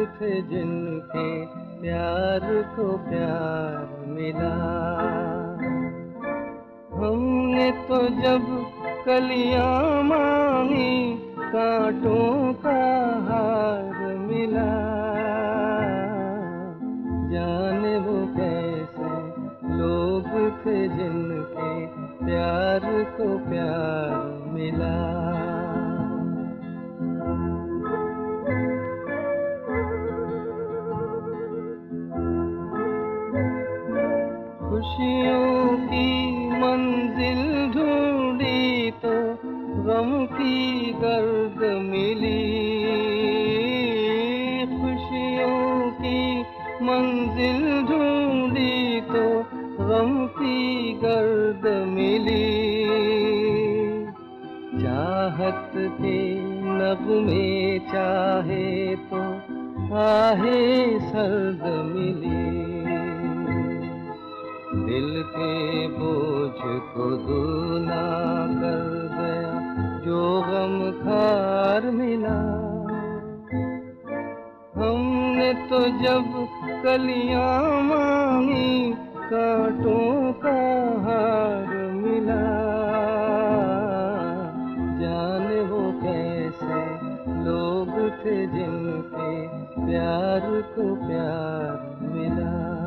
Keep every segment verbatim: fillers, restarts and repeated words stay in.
थे जिनके प्यार को प्यार मिला। हमने तो जब कलियां मांगी कांटों का हार मिला। जाने वो कैसे लोग थे जिनके प्यार को प्यार मिला। खुशियों की मंजिल ढूंढी तो गम की गर्द मिली। खुशियों की मंजिल ढूंढी तो गम की गर्द मिली। चाहत के नगमे चाहे तो आहे सर्द मिली। दिल के बोझ को दूना कर गया जो गम खार मिला। हमने तो जब कलियां मांगी कांटों का हार मिला। जाने वो कैसे लोग थे जिनके प्यार को प्यार मिला।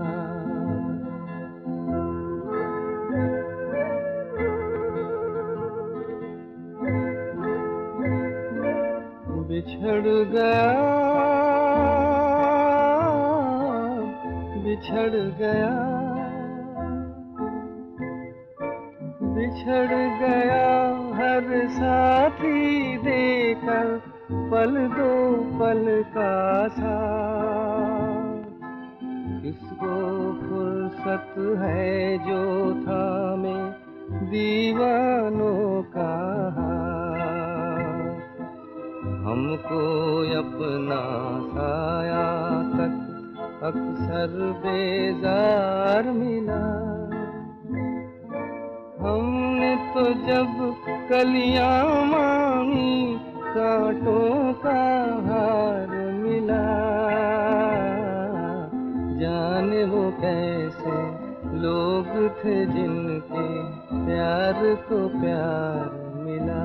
बिछड़ गया बिछड़ गया बिछड़ गया हर साथी देकर पल दो पल का साथ। किसको फुर्सत है जो थामे दीवानों का हाथ। हमको अपना साया तक अक्सर बेजार मिला। हमने तो जब कलियां मांगी कांटों का हार मिला। जाने वो कैसे लोग थे जिनके प्यार को प्यार मिला।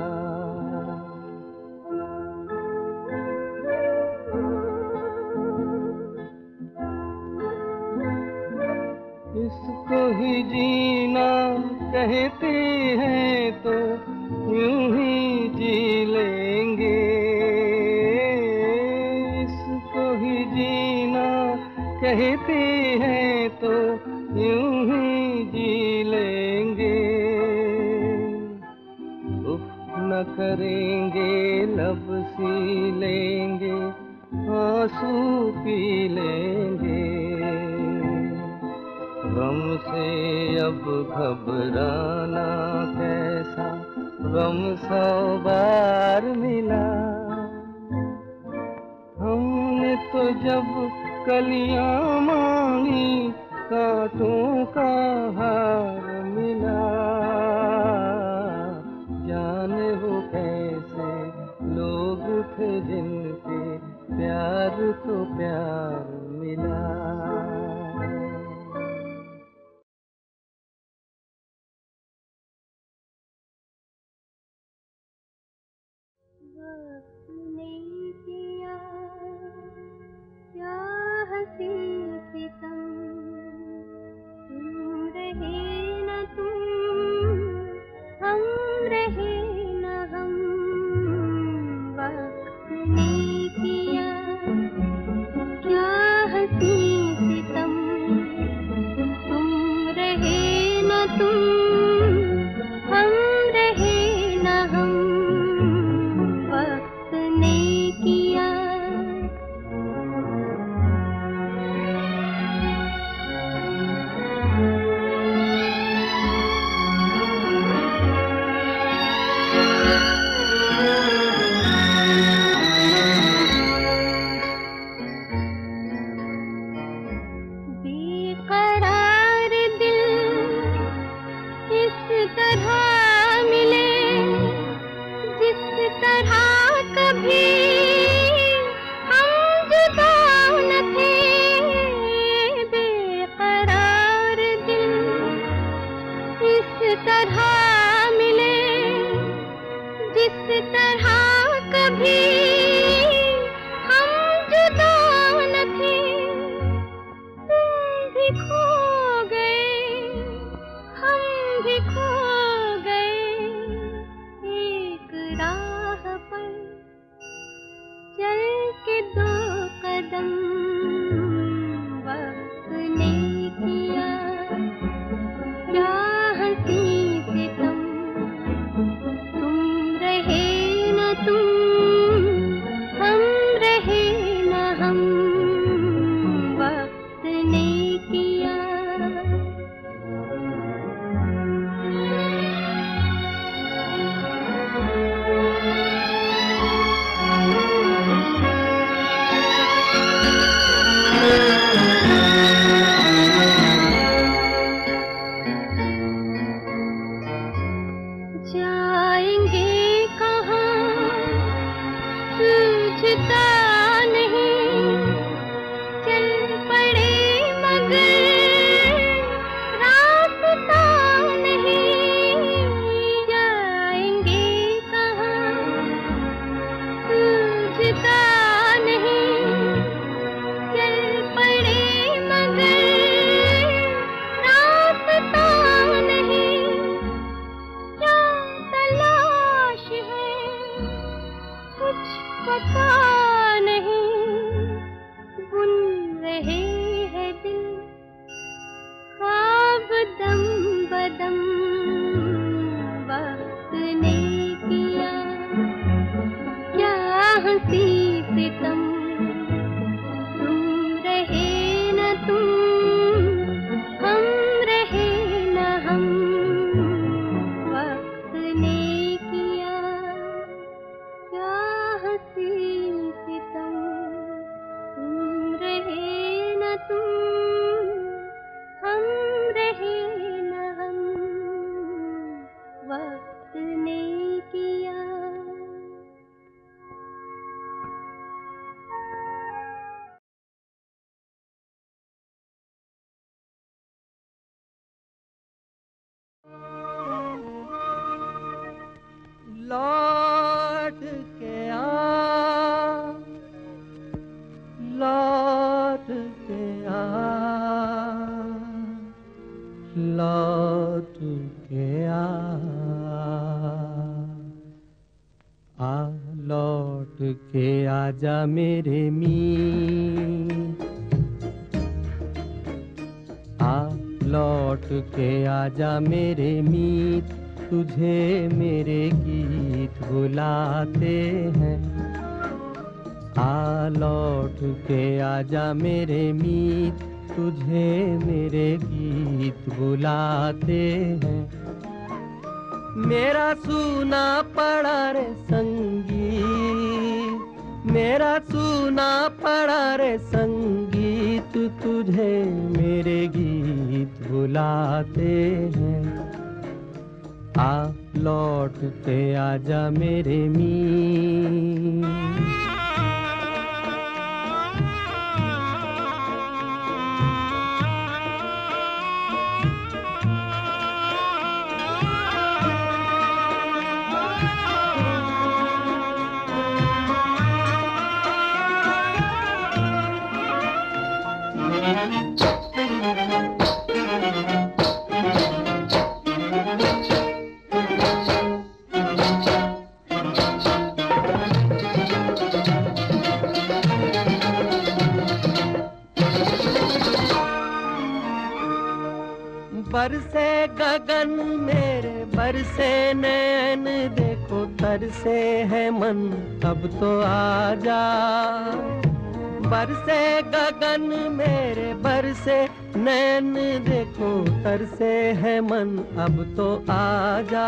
इसको ही जीना कहते हैं तो यूं ही जी लेंगे। इसको ही जीना कहते हैं तो यूं ही जी लेंगे। उफ न करेंगे लब सी लेंगे आंसू पी लेंगे। गम से अब घबराना कैसा गम सौ बार मिला। हमने तो जब कलियां मांगी कांटों का हार मिला। जाने वो कैसे लोग थे जिनके प्यार को प्यार मिला। वक्त ने किया क्या हसी सितम, तुम रहे न तुम, हम रहे न हम। वक्त ने किया क्या हसी सितम, तुम रहे न तुम, हम रहे न हम। तरह मिले, जिस तरह कभी हम जुदा न थे। तुम भी खो गए, हम भी खो गए, एक राह पर चल के दो कदम वक्त ने किया। क्या हंसी सितम, तुम रहे न तुम, हम रहे न हम, वक्त ने किया। जाएंगे कहाँ सूझता नहीं, चल पड़े मगर रास्ता नहीं। जाएंगे कहाँ सूझता नहीं, चल पड़े मगर रास्ता नहीं। क्या तलाश है कुछ पता नहीं, बुन रहे हैं दिल ख्वाब दम बदम, वक्त ने किया। क्या हंसी सितम, तुम रहे न तुम, हम रहे न हम, वक्त ने किया। क्या हंसी सितम, तुम रहे न तुम, हम रहे न हम, वक्त ने किया। लौट के आ, लौट के आ, लौट के आ, आ लौट के आजा मेरे मीत, आ लौट के आजा मेरे मीत, तुझे मेरे गीत बुलाते हैं। आ लौट के आजा मेरे मीत, तुझे मेरे गीत बुलाते हैं। मेरा सूना पड़ा रे संगीत, मेरा सूना पड़ा रे संगीत, तुझे मेरे गीत बुलाते हैं। आ लौट के आजा मेरे मीत। बरसे गगन मेरे बरसे नैन, देखो तरसे है मन अब तो आजा। बरसे गगन मेरे बरसे नैन, देखो तरसे है मन अब तो आजा।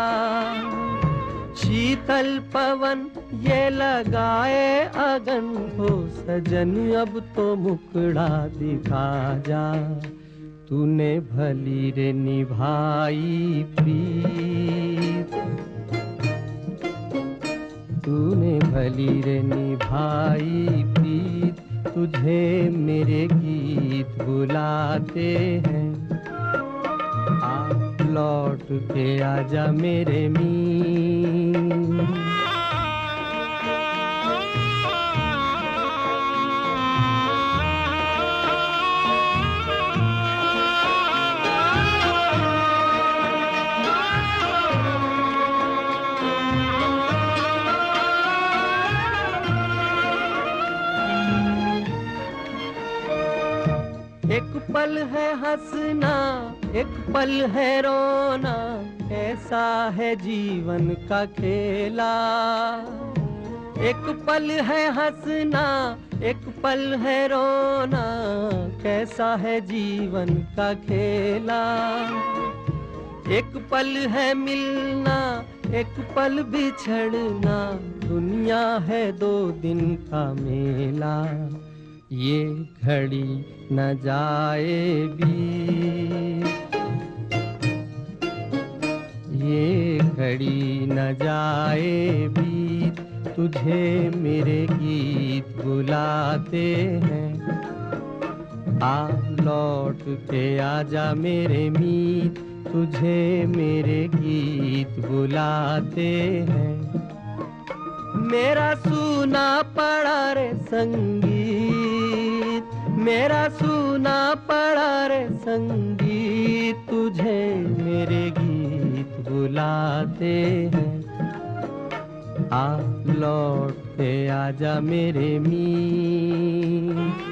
शीतल पवन ये लगाए अगन, हो सजन अब तो मुखड़ा दिखा जा। तूने भली रे निभाई प्रीत, तूने भली रे निभाई प्रीत, तुझे मेरे गीत बुलाते हैं। आ लौट के आजा मेरे मीत। एक पल है हंसना, एक पल है रोना, ऐसा है जीवन का खेला। एक पल है हंसना, एक पल है रोना, कैसा है जीवन का खेला। एक पल है मिलना, एक पल बिछड़ना, दुनिया है दो दिन का मेला। ये घड़ी न जाए बीत, ये घड़ी न जाए बीत, तुझे मेरे गीत बुलाते हैं। आ लौट के आजा मेरे मीत, तुझे मेरे गीत बुलाते हैं। मेरा सूना पड़ा रे संगीत, मेरा सूना पड़ा रे संगीत, तुझे मेरे गीत बुलाते हैं। आ लौट के आजा मेरे मीत।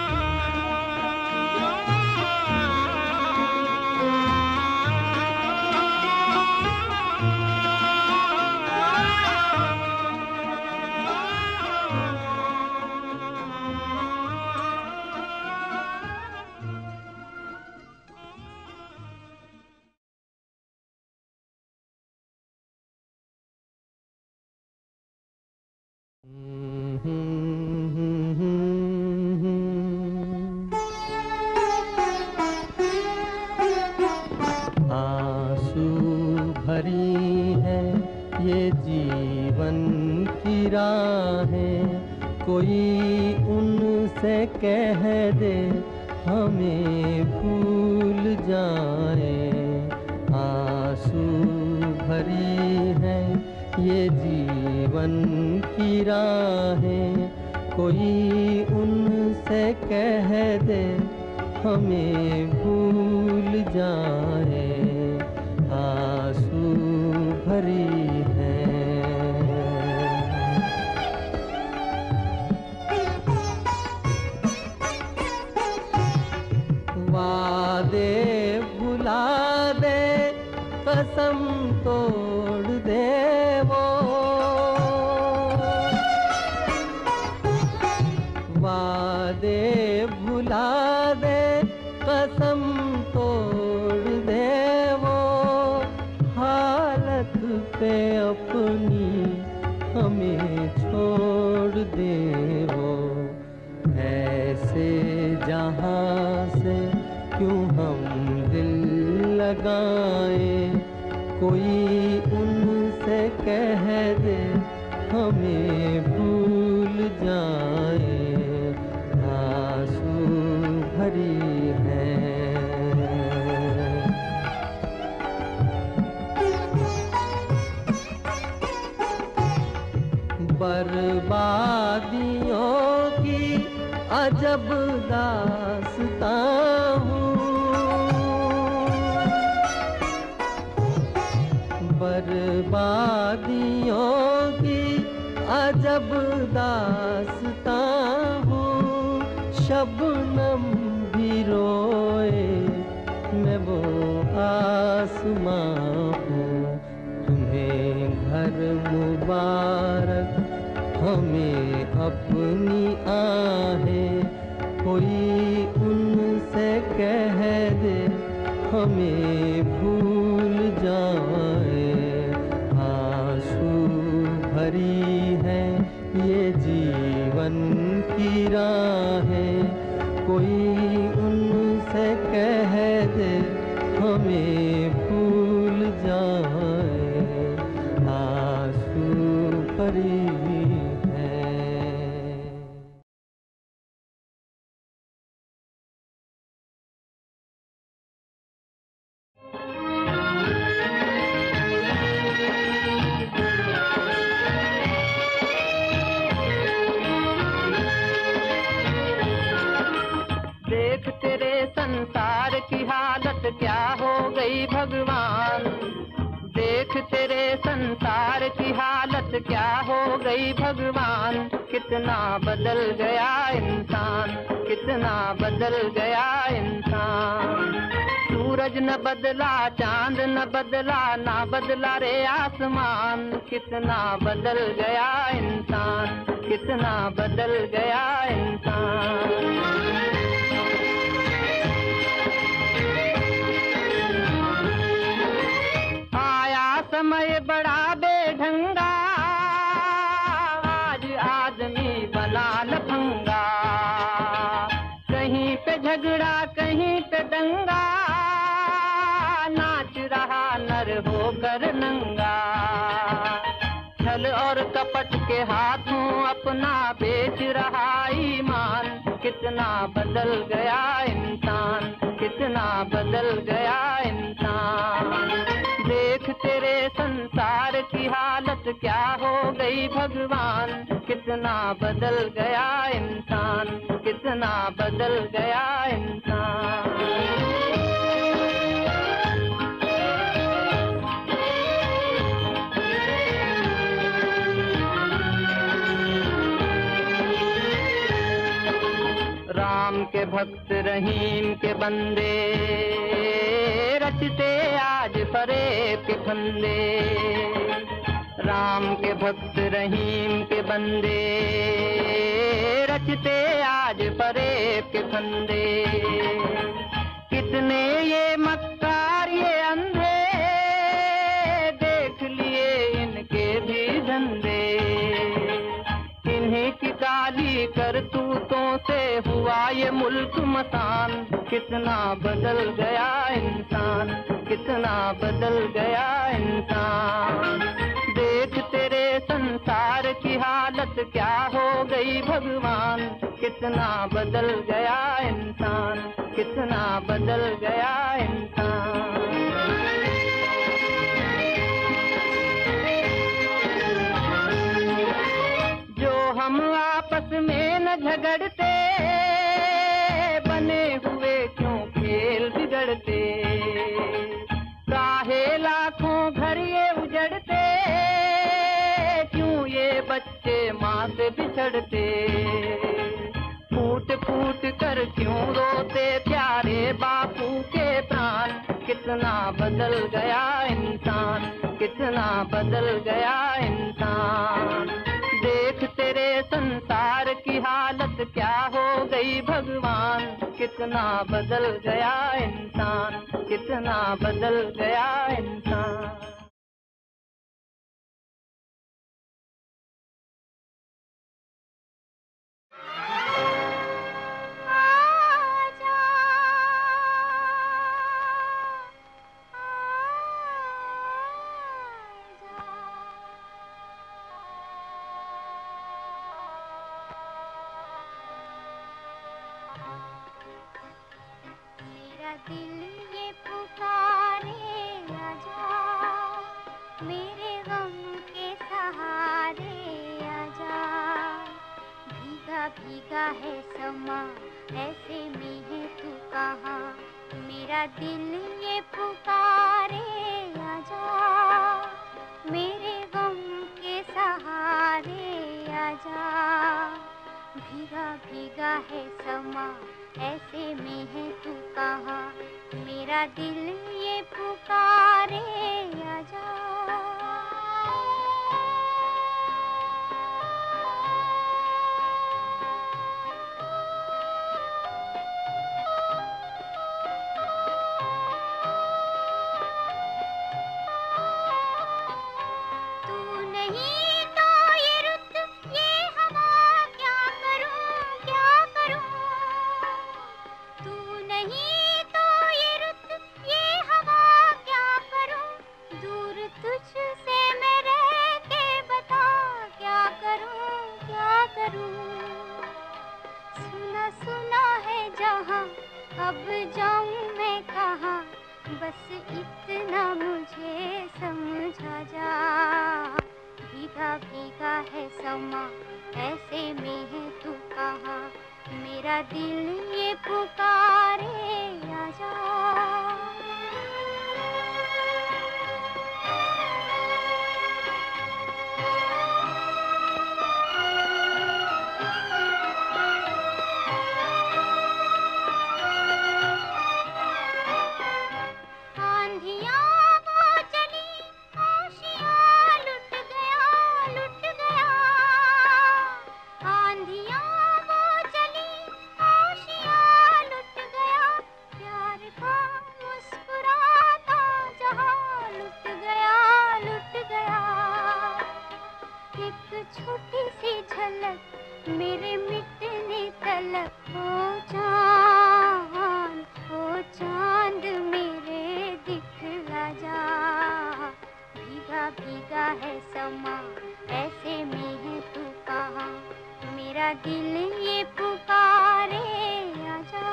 आंसू भरी है ये जीवन की राहें, कोई उनसे कह दे हमें भूल जाए। आंसू भरी है ये जीवन की राहें, कोई उनसे कह दे हमें भूल जाए। आंसू भरी है। वादे भुला दे, कसम तोड़ दे वो, वादे भुला दे, कसम तोड़ दे वो, हालत पे अपनी हमें छोड़ दे वो। ऐसे जहाँ से क्यों हम दिल लगाए, कोई उनसे कह दे हमें भूल जाए। आंसू भरी है। बर्बादियों की अजब दास्तां हूँ, बर्बादियों की अजब दास्तां हूँ। शबनम भी रोए मैं वो आसमां हूँ। तुम्हें घर मुबारक, हमें अपनी आहें, कोई उनसे कह दे हमें भूल जाए। आंसू भरी है ये जीवन की राहें, कोई उनसे कह दे हमें भूल जाए। आंसू भरी भगवान। देख तेरे संसार की हालत क्या हो गई भगवान। कितना बदल गया इंसान, कितना बदल गया इंसान। सूरज न बदला, चांद न बदला, ना बदला रे आसमान। कितना बदल गया इंसान, कितना बदल गया इंसान। आया समय बड़ा बेढंगा, आज आदमी बना लफंगा। कहीं पे झगड़ा कहीं पे दंगा, नाच रहा नर होकर नंगा। छल और कपट के हाथों अपना बेच रहा ईमान। कितना बदल गया इंसान, कितना बदल गया इंसान। देख तेरे संसार की हालत क्या हो गई भगवान। कितना बदल गया इंसान, कितना बदल गया इंसान। राम के भक्त रहीम के बंदे, रचते आज फरेब के फंदे। राम के भक्त रहीम के बंदे, रचते आज फरेब के फंदे। कितने ये मक्कार ये अंधे, देख लिए इनके भी धंधे। इन्हीं की काली करतूतों से हुआ ये मुल्क मसान। कितना बदल गया इंसान, कितना बदल गया इंसान। देख तेरे संसार की हालत क्या हो गई भगवान। कितना बदल गया इंसान, कितना बदल गया इंसान। हम आपस में न झगड़ते, बने हुए क्यों खेल बिगड़ते। काहे लाखों घर ये उजड़ते, क्यों ये बच्चे माँ से बिछड़ते। फूट फूट कर क्यों रोते प्यारे बापू के प्राण। कितना बदल गया इंसान, कितना बदल गया इंसान। देख तेरे संसार की हालत क्या हो गई भगवान। कितना बदल गया इंसान, कितना बदल गया इंसान। दिल ये पुकारे आजा, मेरे गम के सहारे आजा। भीगा भीगा है समा, ऐसे में है तू कहाँ। मेरा दिल ये पुकारे आजा, मेरे गम के सहारे आजा। भीगा भीगा है समा, ऐसे में है तू कहाँ। मेरा दिल ये पुकारे आजा। अब जाऊं मैं कहाँ, बस इतना मुझे समझा जा। भीगा भीगा है समा, ऐसे में है तू कहाँ। मेरा दिल ये पुकारे आजा। दिल ये पुकारे आजा।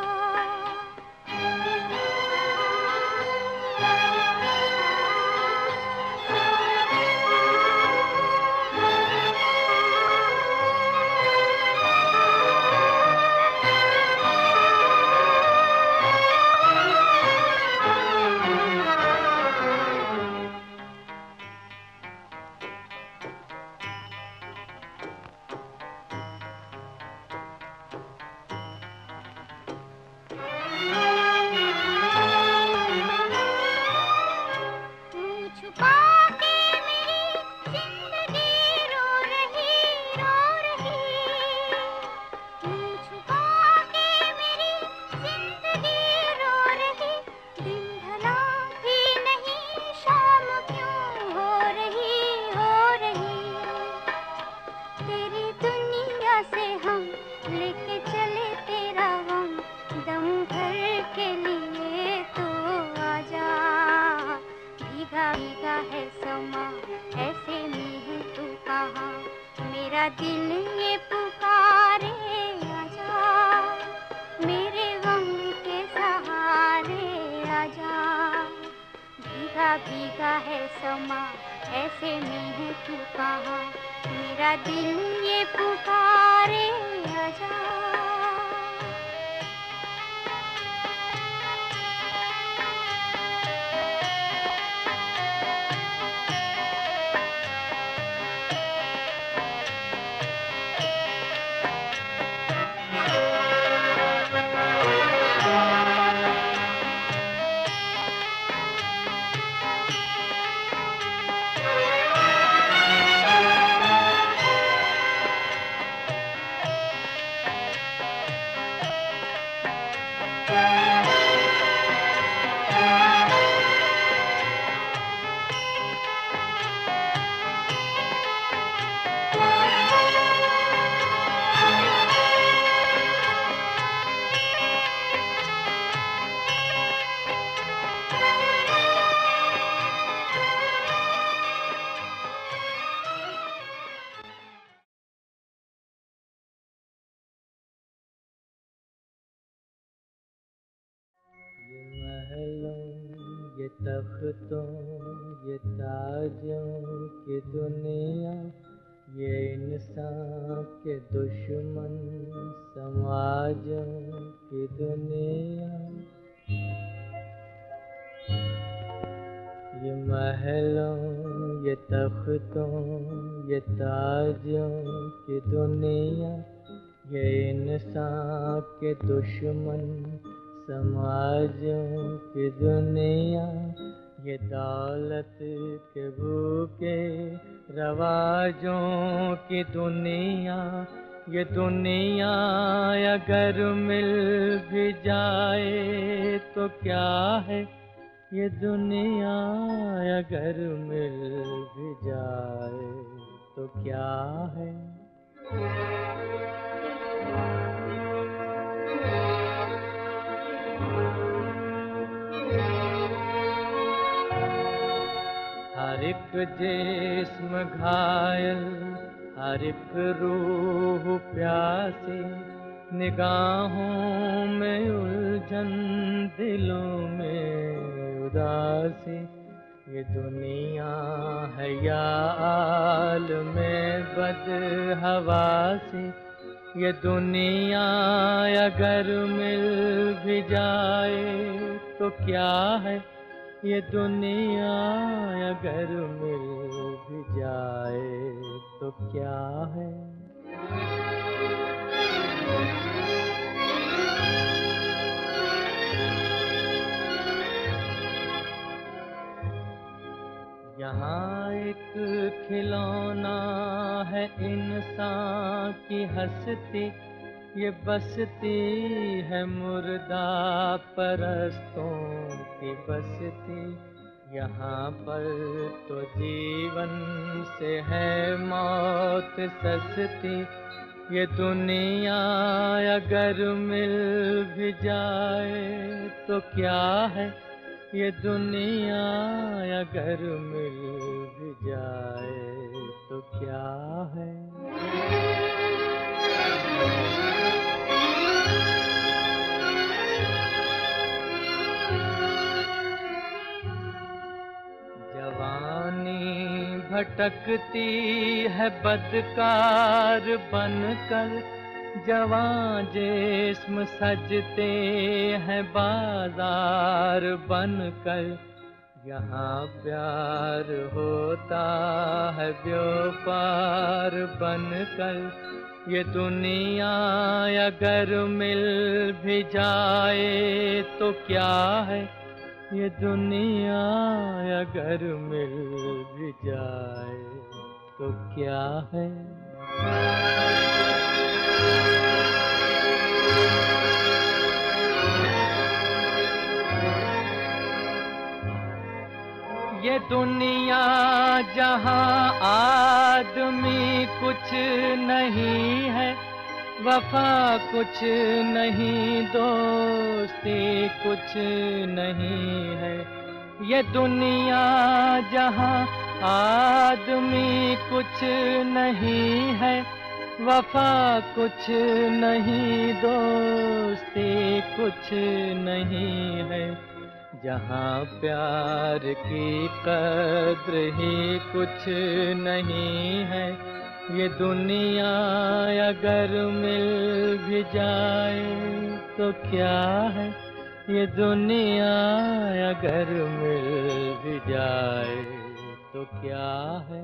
दिल ये पुकारे आजा, मेरे गम के सहारे आजा। भीगा भीगा है समा, ऐसे में है तू कहाँ, मेरा दिल ये पुकारे आजा। ये तख्तों ये ताजों की दुनिया, ये इंसान के दुश्मन समाजों की दुनिया। ये महलों ये तख्तों ये ताजों की दुनिया, ये इंसान के दुश्मन समाजों की दुनिया। ये दौलत के भूखे रवाजों की दुनिया, ये दुनिया अगर मिल भी जाए तो क्या है, ये दुनिया अगर मिल भी जाए तो क्या है। हर एक जिस्म घायल, हर एक रूह प्यासी, निगाहों में उलझन दिलों में उदासी। ये दुनिया है या आलम बदहवासी, ये दुनिया अगर मिल भी जाए तो क्या है, ये दुनिया अगर मिल भी जाए तो क्या है। यहाँ एक खिलौना है इंसान की हस्ती, ये बसती है मुर्दा परस्तों की बसती। यहाँ पर तो जीवन से है मौत सस्ती, ये दुनिया अगर मिल भी जाए तो क्या है, ये दुनिया अगर मिल भी जाए तो क्या है। भटकती है बदकार बनकर, जवां जिस्म सजते हैं बाजार बनकर। यहाँ प्यार होता है व्यापार बनकर। ये दुनिया अगर मिल भी जाए तो क्या है, ये दुनिया अगर मिल भी जाए तो क्या है। ये दुनिया जहाँ आदमी कुछ नहीं है, वफा कुछ नहीं, दोस्ती कुछ नहीं है। ये दुनिया जहाँ आदमी कुछ नहीं है, वफा कुछ नहीं, दोस्ती कुछ नहीं है। जहाँ प्यार की कद्र ही कुछ नहीं है, ये दुनिया अगर मिल भी जाए तो क्या है, ये दुनिया अगर मिल भी जाए तो क्या है।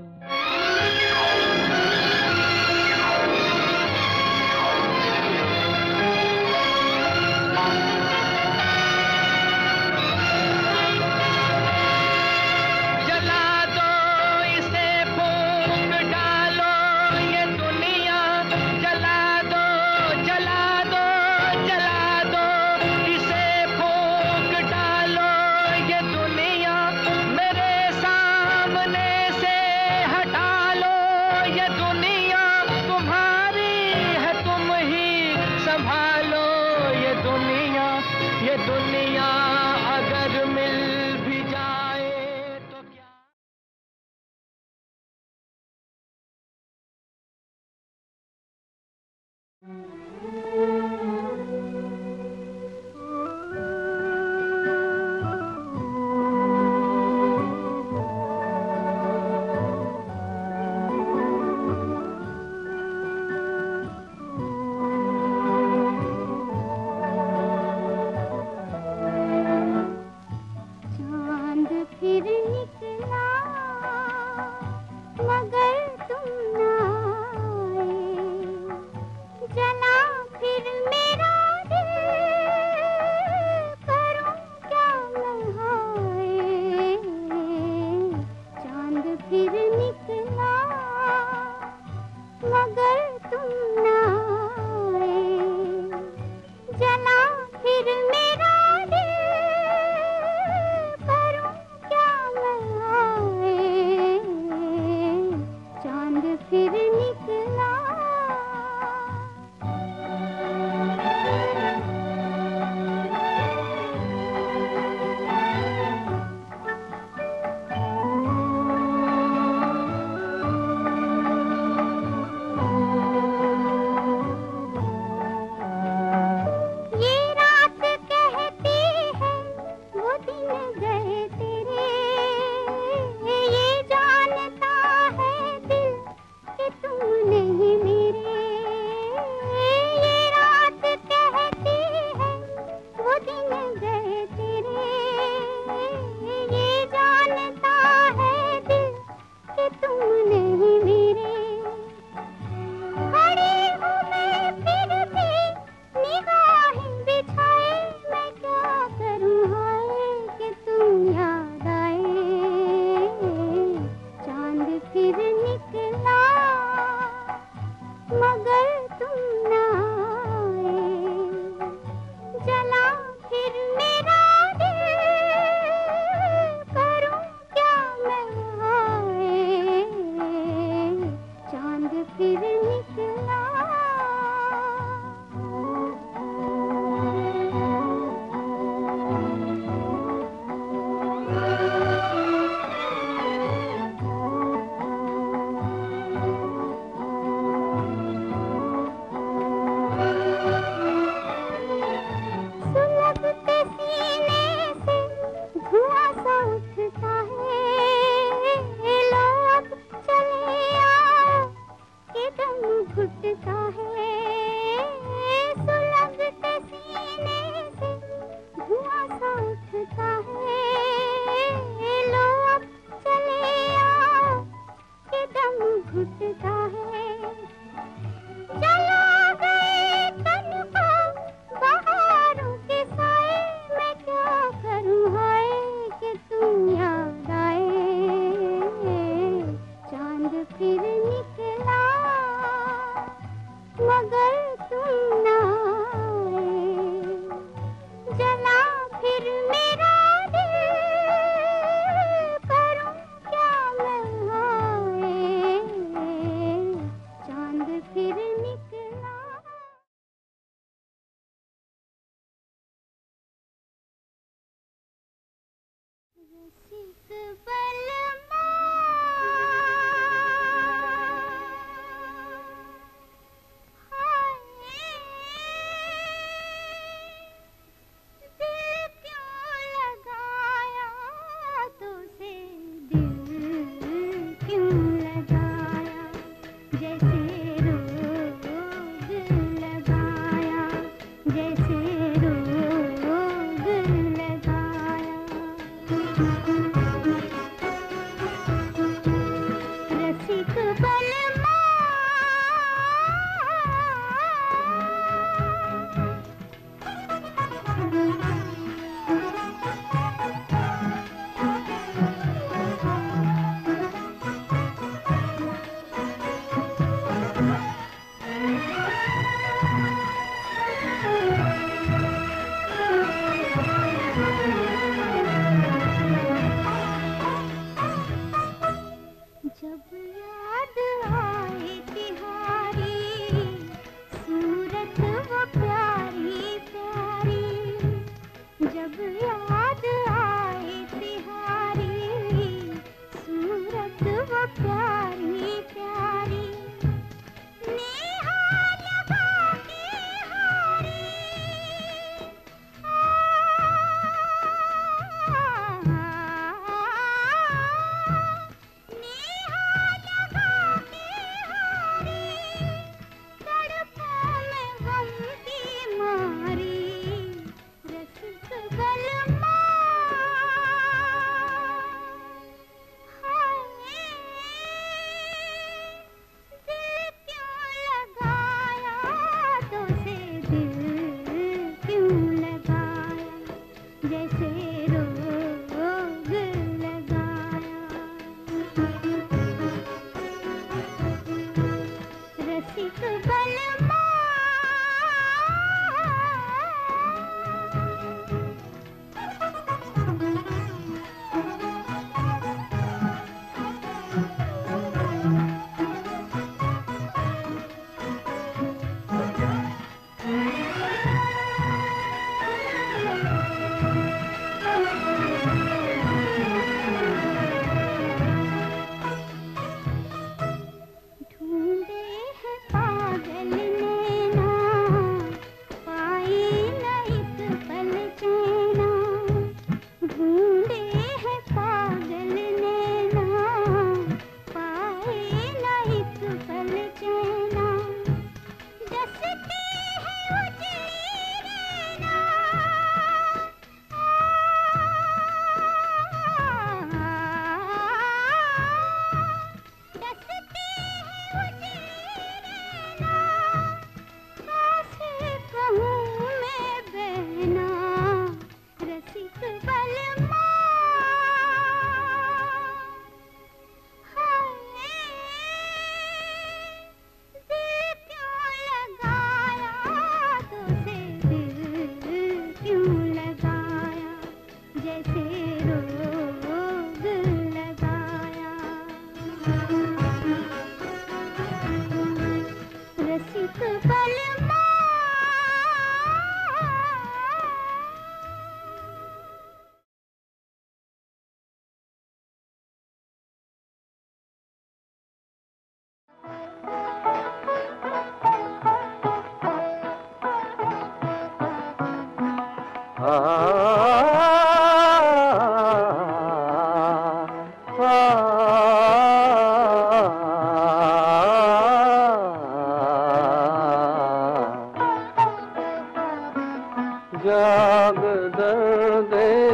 जाग दर्द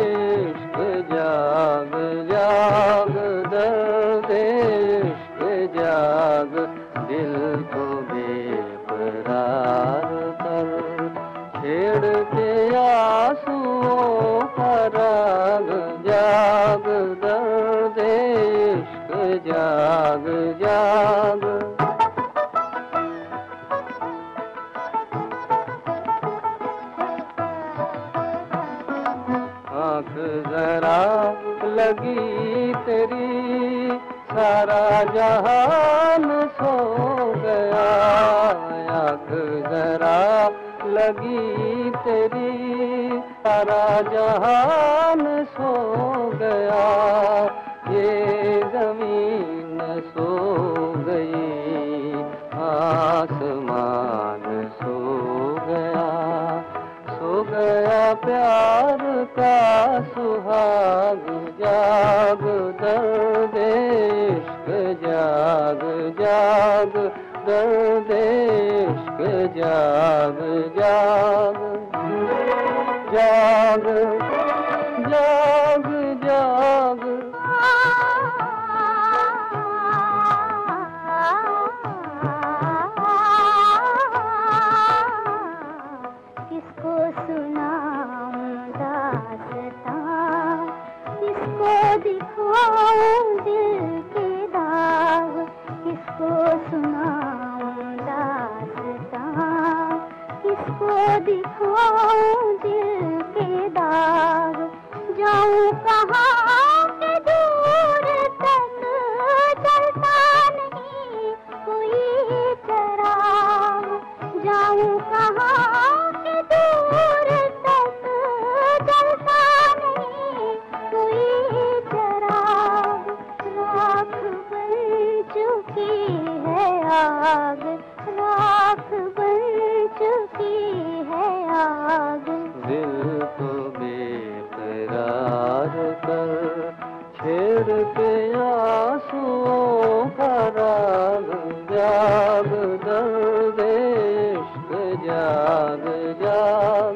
इश्क जाग जाग दर्द इश्क जाग दिल को बेकरार कर छेड़ के आंसुओं का राग जाग दर्द इश्क जाग जाग जरा लगी तेरी सारा जहान सो गया आँख जरा लगी तेरी सारा जहान सो गया ये जमीन सो गई आसमान सो गया सो गया प्यार का सुहाग जा जाग दर्द इश्क जाग जाग दर्द इश्क जाग जाग जाग जाग जाग किसको सुनाऊं दास्तां, किसको दिखाऊं दिल के दाग, किसको सुनाऊं दास्तां, किसको दिखाऊं दिल के दाग। जाऊं कहाँ के दूर तक चलता नहीं कोई चराग, जाऊं कहाँ के दूर तक चलता नहीं कोई चराग। राख बन चुकी है आग, राख बन चुकी है आग। दिल को बेकरार कर छेड़ के आंसुओं का राग, जाग दर्द इश्क जाग जाग।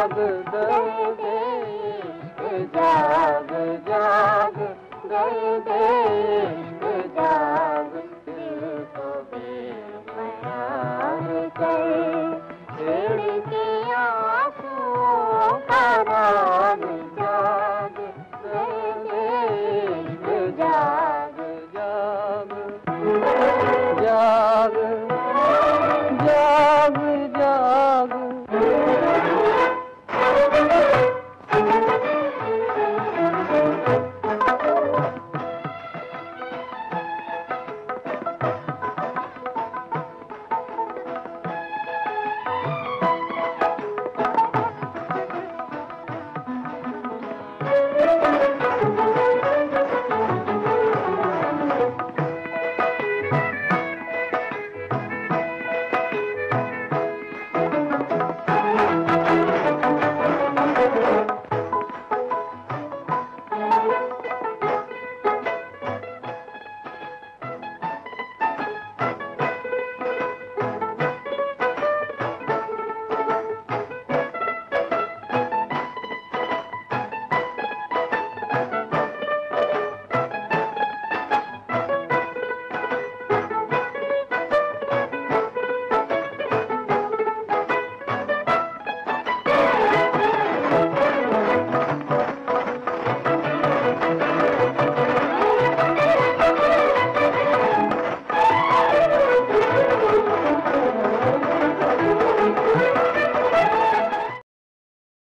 जाग दर्द